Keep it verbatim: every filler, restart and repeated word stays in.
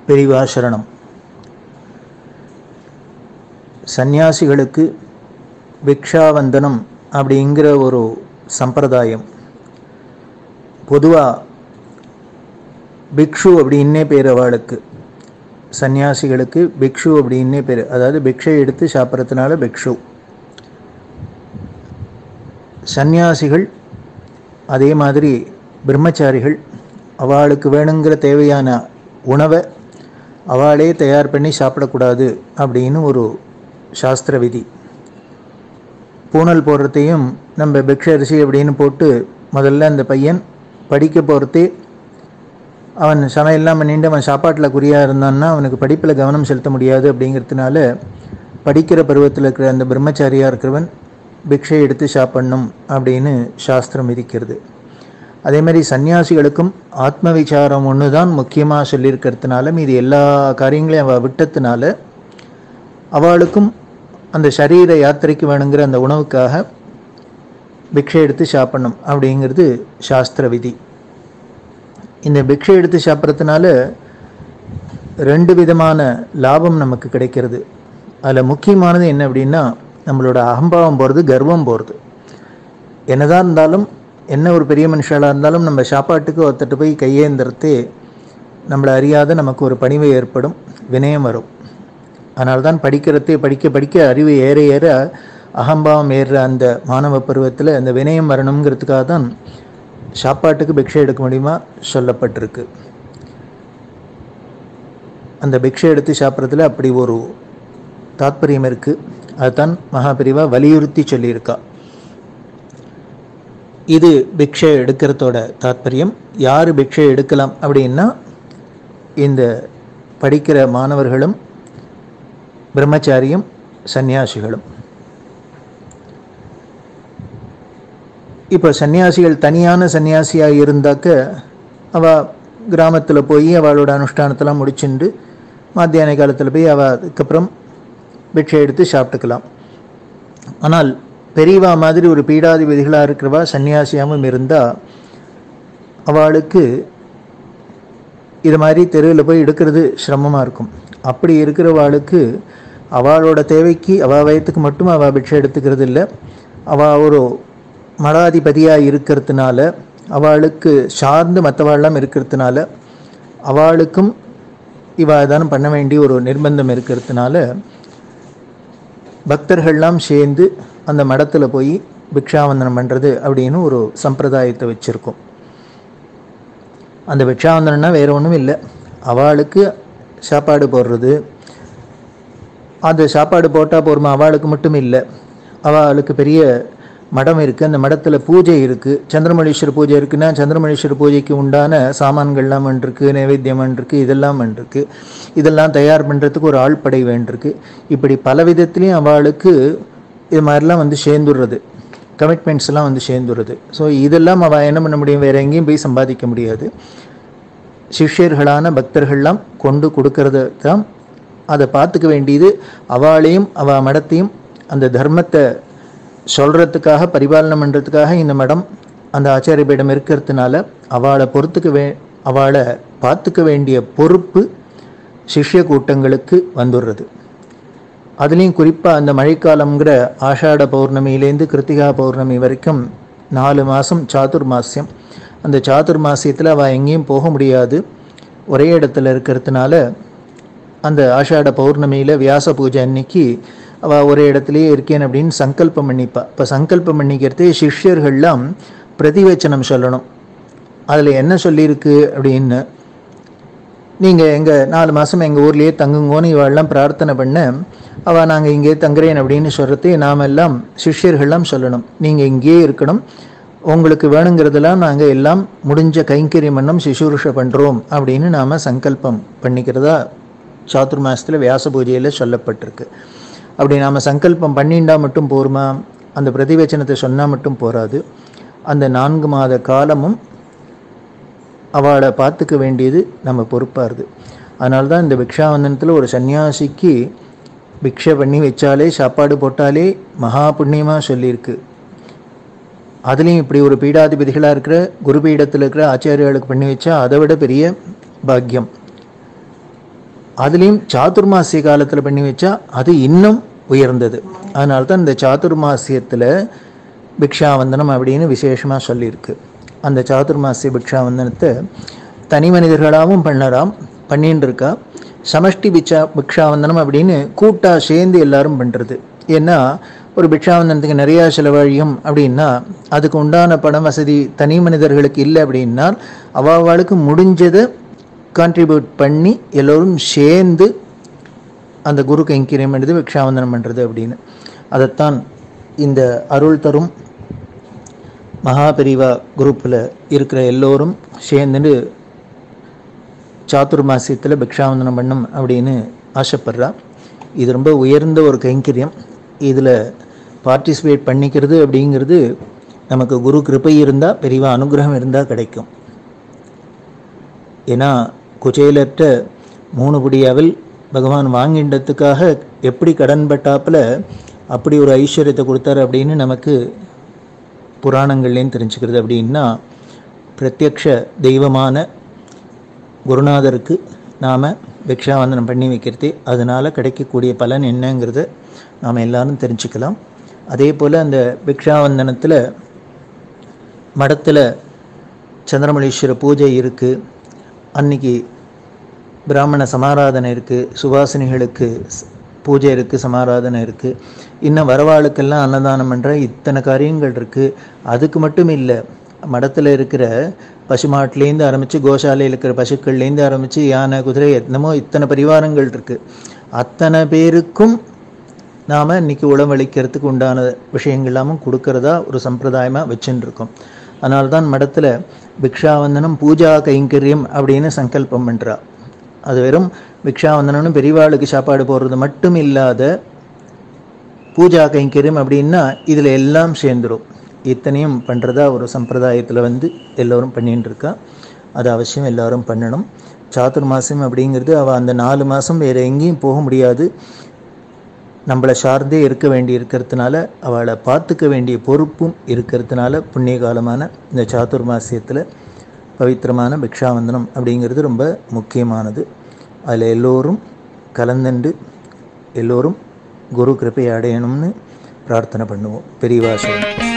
பெரிவா சரணம். சந்நியாசிகளுக்கு பிக்ஷாவந்தனம் அப்படிங்கிற ஒரு சம்பிரதாயம். பொதுவாக பிக்ஷு அப்படின்னே பேர் அவளுக்கு. சந்நியாசிகளுக்கு பிக்ஷு அப்படின்னே பேர். அதாவது பிக்ஷை எடுத்து சாப்பிட்றதுனால பிக்ஷு. சந்நியாசிகள் அதே மாதிரி பிரம்மச்சாரிகள் அவளுக்கு வேணுங்கிற தேவையான உணவை அவளே தயார் பண்ணி சாப்பிடக்கூடாது அப்படின்னு ஒரு சாஸ்திர விதி. பூனல் போடுறதையும் நம்ம பிக்ஷ அரிசி அப்படின்னு போட்டு முதல்ல அந்த பையன் படிக்க போகிறதே அவன் சமையல்லாம் பண்ணிட்டு அவன் சாப்பாட்டில் குறியாக இருந்தான்னா அவனுக்கு படிப்பில் கவனம் செலுத்த முடியாது. அப்படிங்கிறதுனால படிக்கிற பருவத்தில் இருக்கிற அந்த பிரம்மச்சாரியாக இருக்கிறவன் பிக்ஷை எடுத்து சாப்பிடணும் அப்படின்னு சாஸ்திரம் விதிக்கிறது. அதே மாதிரி சன்னியாசிகளுக்கும் ஆத்ம விசாரம் ஒன்று தான் முக்கியமாக சொல்லியிருக்கிறதுனால மீது எல்லா காரியங்களையும் அவள் விட்டதுனால அவளுக்கும் அந்த சரீர யாத்திரைக்கு வேணுங்கிற அந்த உணவுக்காக பிக்ஷை எடுத்து சாப்பிடணும் அப்படிங்கிறது சாஸ்திர விதி. இந்த பிக்ஷை எடுத்து சாப்பிட்றதுனால ரெண்டு விதமான லாபம் நமக்கு கிடைக்கிறது. அதில் முக்கியமானது என்ன அப்படின்னா, நம்மளோட அகம்பாவம் போகிறது, கர்வம் போகிறது. என்னதான் இருந்தாலும், என்ன ஒரு பெரிய மனுஷாலாக இருந்தாலும் நம்ம சாப்பாட்டுக்கு ஒருத்தட்டு போய் கையேந்திரத்தே நம்மளை அறியாத நமக்கு ஒரு பணிவு ஏற்படும், வினயம் வரும். அதனால்தான் படிக்கிறதே படிக்க படிக்க அறிவு ஏற ஏற அகம்பாவம் ஏறுற அந்த மாணவ பருவத்தில் அந்த வினயம் வரணுங்கிறதுக்காக தான் சாப்பாட்டுக்கு பிக்ஷை எடுக்க முடியுமா சொல்லப்பட்டிருக்கு. அந்த பிக்ஷை எடுத்து சாப்பிட்றதுல அப்படி ஒரு தாத்பரியம் இருக்குது. அதுதான் மகாபெரிவா வலியுறுத்தி சொல்லியிருக்கா. இது பிக்ஷை எடுக்கிறதோட தாத்பரியம். யார் பிக்ஷை எடுக்கலாம் அப்படின்னா, இந்த படிக்கிற மாணவர்களும் பிரம்மச்சாரியும் சன்னியாசிகளும். இப்போ சன்னியாசிகள் தனியான சன்னியாசியாக இருந்தாக்க அவள் கிராமத்தில் போய் அவளோட அனுஷ்டானத்தெல்லாம் முடிச்சுண்டு மத்தியான காலத்தில் போய் அவள் அதுக்கப்புறம் பிக்ஷை எடுத்து சாப்பிட்டுக்கலாம். ஆனால் பெரியவா மாதிரி ஒரு பீடாதிபதிகளாக இருக்கிறவா சன்னியாசியாகவும் இருந்தால் அவளுக்கு இது மாதிரி தெருவில் போய் எடுக்கிறது சிரமமாக இருக்கும். அப்படி இருக்கிறவாளுக்கு அவளோட தேவைக்கு அவள் வயத்துக்கு மட்டும் அவள் பிக்ஷை எடுத்துக்கிறது இல்லை. அவள் ஒரு மடாதிபதியாக இருக்கிறதுனால, அவளுக்கு சார்ந்து மற்றவாள்லாம் இருக்கிறதுனால, அவளுக்கும் இவள் தானம் பண்ண வேண்டிய ஒரு நிர்பந்தம் இருக்கிறதுனால பக்தர்கள்லாம் சேர்ந்து அந்த மடத்தில் போய் பிக்ஷாவந்தனம் பண்ணுறது அப்படின்னு ஒரு சம்பிரதாயத்தை வச்சுருக்கோம். அந்த பிக்ஷாவந்தனம்னா வேறு ஒன்றும் இல்லை, அவளுக்கு சாப்பாடு போடுறது. அந்த சாப்பாடு போட்டால் போருமா அவளுக்கு மட்டும் இல்லை, அவளுக்கு பெரிய மடம் இருக்குது, அந்த மடத்தில் பூஜை இருக்குது. சந்திரமணீஸ்வர பூஜை இருக்குன்னா சந்திரமணீஸ்வர பூஜைக்கு உண்டான சாமான்கள்லாம் இருக்குது, நைவேத்தியம் இருக்குது, இதெல்லாம் இருக்குது. இதெல்லாம் தயார் பண்ணுறதுக்கு ஒரு ஆள்படை வேண்டியிருக்கு. இப்படி பல விதத்துலேயும் அவளுக்கு இது மாதிரிலாம் வந்து சேர்ந்துடுறது, கமிட்மெண்ட்ஸ்லாம் வந்து சேர்ந்துடுறது. ஸோ இதெல்லாம் அவள் என்ன பண்ண முடியும், வேறு எங்கேயும் போய் சம்பாதிக்க முடியாது. சிஷ்யர்களான பக்தர்கள்லாம் கொண்டு கொடுக்கறத தான் அதை பார்த்துக்க வேண்டியது. அவளையும் அவள் மடத்தையும் அந்த தர்மத்தை சொல்கிறதுக்காக பரிபாலனம் பண்ணுறதுக்காக இந்த மடம் அந்த ஆச்சாரியபீடம் இருக்கிறதுனால அவளை பொறுத்துக்க வே அவளை பார்த்துக்க வேண்டிய பொறுப்பு சிஷ்ய கூட்டங்களுக்கு வந்துடுறது. அதுலேயும் குறிப்பாக அந்த மழைக்காலங்கிற ஆஷாட பௌர்ணமியிலேருந்து கிருத்திகா பௌர்ணமி வரைக்கும் நாலு மாதம் சாதுர்மாசியம். அந்த சாதுர்மாசியத்தில் அவள் எங்கேயும் போக முடியாது, ஒரே இடத்துல இருக்கிறதுனால அந்த ஆஷாட பௌர்ணமியில் வியாச பூஜை அன்னைக்கு அவள் ஒரே இடத்துலையே இருக்கேன் அப்படின்னு சங்கல்பம் பண்ணிப்பா. இப்போ சங்கல்பம் பண்ணிக்கிறதே சிஷ்யர்கள்லாம் பிரதிவச்சனம் சொல்லணும். அதில் என்ன சொல்லியிருக்கு அப்படின்னு, நீங்கள் எங்கள் நாலு மாதம் எங்கள் ஊர்லேயே தங்குங்கோன்னு இவெல்லாம் பிரார்த்தனை பண்ண அவள் நாங்கள் இங்கே தங்குறேன் அப்படின்னு சொல்கிறதே நாம் எல்லாம் சிஷ்யர்கள்லாம் சொல்லணும். நீங்கள் இங்கேயே இருக்கணும், உங்களுக்கு வேணுங்கிறதெல்லாம் நாங்கள் எல்லாம் முடிஞ்ச கைங்கரியம் பண்ணம் சிசுருஷ பண்ணுறோம் அப்படின்னு நாம் சங்கல்பம் பண்ணிக்கிறதா சாதுர்மாசத்தில் வியாச பூஜையில் சொல்லப்பட்டிருக்கு. அப்படி நாம் சங்கல்பம் பண்ணிண்டா மட்டும் போருமா, அந்த பிரதிவச்சனத்தை சொன்னால் மட்டும் போராது. அந்த நான்கு மாத காலமும் அவளை பார்த்துக்க வேண்டியது நம்ம பொறுப்பாக இருக்குது. அதனால தான் இந்த பிக்ஷாவந்தனத்தில் ஒரு சன்னியாசிக்கு பிக்ஷை பண்ணி வச்சாலே, சாப்பாடு போட்டாலே மகா புண்ணியமாக சொல்லியிருக்கு. அதுலேயும் இப்படி ஒரு பீடாதிபதிகளாக இருக்கிற குரு பீடத்தில் இருக்கிற ஆச்சாரியாளுக்கு பண்ணி வச்சா அதை விட பெரிய பாக்கியம். அதுலேயும் சாதுர்மாசிய காலத்தில் பண்ணி வச்சா அது இன்னும் உயர்ந்தது. அதனால தான் இந்த சாதுர்மாசியத்தில் பிக்ஷாவந்தனம் அப்படின்னு விசேஷமாக சொல்லியிருக்கு. அந்த சாதுர்மாசிய பிக்ஷாவந்தனத்தை தனி மனிதர்களாகவும் பண்ணலாம், பண்ணின்னு இருக்கா. சமஷ்டி பிச்சா பிக்ஷாவந்தனம் அப்படின்னு கூட்டாக சேர்ந்து எல்லாரும் பண்ணுறது. ஏன்னா ஒரு பிக்ஷாவந்தனத்துக்கு நிறையா செலவழியும் அப்படின்னா அதுக்கு உண்டான பண வசதி தனி மனிதர்களுக்கு இல்லை அப்படின்னா அவளுக்கு முடிஞ்சதை கான்ட்ரிபியூட் பண்ணி எல்லோரும் சேர்ந்து அந்த குரு கைங்கரியம் எடுத்து பிக்ஷாவந்தனம் பண்ணுறது அப்படின்னு. அதைத்தான் இந்த அருள் தரும் மகாபெரிவா குரூப்பில் இருக்கிற எல்லோரும் சேர்ந்துட்டு சாதுர்மாசியத்தில் பிக்ஷாவந்தனம் பண்ணும் அப்படின்னு ஆசைப்படுறா. இது ரொம்ப உயர்ந்த ஒரு கைங்கரியம். இதில் பார்ட்டிசிபேட் பண்ணிக்கிறது அப்படிங்கிறது நமக்கு குரு கிருபை இருந்தால், பெரிவா அனுகிரகம் இருந்தால் கிடைக்கும். ஏன்னா குச்சேலற்ற மூணு புடியாவில் பகவான் வாங்கின்றதுக்காக எப்படி கடன்பட்டாப்பில் அப்படி ஒரு ஐஸ்வர்யத்தை கொடுத்தாரு அப்படின்னு நமக்கு புராணங்கள்லேயும் தெரிஞ்சுக்கிறது. அப்படின்னா பிரத்யக்ஷ தெய்வமான குருநாதருக்கு நாம் பிக்ஷாவந்தனம் பண்ணி வைக்கிறது, அதனால் கிடைக்கக்கூடிய பலன் என்னங்கிறத நாம் எல்லாரும் தெரிஞ்சுக்கலாம். அதே போல் அந்த பிக்ஷாவந்தனத்தில் மடத்தில் சந்திரமணீஸ்வர பூஜை இருக்குது, அன்னைக்கு பிராமண சமாராதனை இருக்குது, சுவாசினிகளுக்கு பூஜை இருக்குது, சமாராதனை இருக்குது, இன்னும் வரவாளுக்கெல்லாம் அன்னதானம் பண்ணுற இத்தனை காரியங்கள் இருக்குது. அதுக்கு மட்டும் இல்லை, மடத்தில் இருக்கிற பசுமாட்டிலேருந்து ஆரம்பித்து கோசாலையில் இருக்கிற பசுக்கள்லேருந்து ஆரம்பித்து யானை குதிரை என்னமோ இத்தனை பரிவாரங்கள் இருக்குது. அத்தனை பேருக்கும் நாம் இன்றைக்கி உணவளிக்கிறதுக்கு உண்டான விஷயங்கள்லாமும் கொடுக்கறதா ஒரு சம்பிரதாயமாக வச்சுன்னு இருக்கோம். அதனால தான் மடத்தில் பிக்ஷாவந்தனம் பூஜா கைங்கரியம் அப்படின்னு சங்கல்பம் பண்ணுறா. அது வெறும் பிக்ஷாவந்தனம்னு பெரியவாளுக்கு சாப்பாடு போடுறது மட்டும் இல்லாத பூஜா கைங்கரியம் அப்படின்னா இதில் எல்லாம் சேர்ந்துடும். இத்தனையும் பண்ணுறதா ஒரு சம்பிரதாயத்தில் வந்து எல்லோரும் பண்ணின்னு இருக்கா. அது அவசியம் எல்லோரும் பண்ணணும். சாதுர்மாசியம் அப்படிங்கிறது அவள் அந்த நாலு மாதம் வேறு எங்கேயும் போக முடியாது, நம்மளை சார்ந்தே இருக்க வேண்டி இருக்கிறதுனால, அவளை பார்த்துக்க வேண்டிய பொறுப்பும் இருக்கிறதுனால புண்ணிய காலமான இந்த சாதுர்மாசியத்தில் பவித்திரமான பிக்ஷாவந்தனம் அப்படிங்கிறது ரொம்ப முக்கியமானது. அதில் எல்லோரும் கலந்துண்டு எல்லோரும் குரு கிருபை அடையணும்னு பிரார்த்தனை பண்ணுவோம். பெரியவா சொல்லுவோம்.